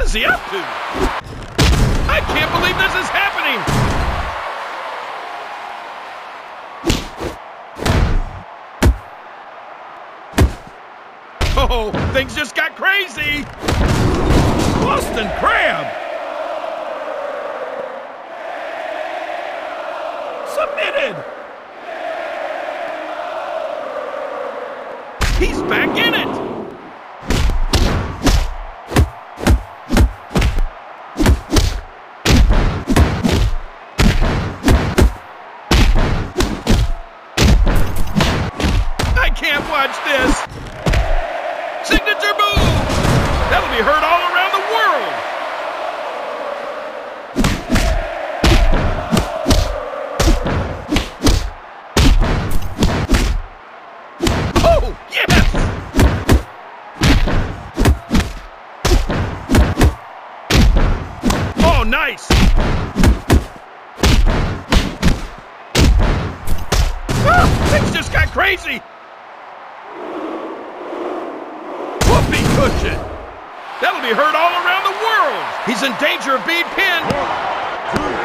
is he up to? I can't believe this is happening! Oh, things just got crazy! Boston Crab! Submitted! He's back in it! I can't watch this! Signature move! That'll be heard all around the world! Oh, yes! Oh, nice! Ah, things just got crazy! Cushion. That'll be heard all around the world. He's in danger of being pinned. 1, 2.